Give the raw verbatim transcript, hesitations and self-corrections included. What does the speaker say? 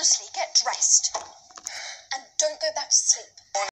Honestly, get dressed. And don't go back to sleep.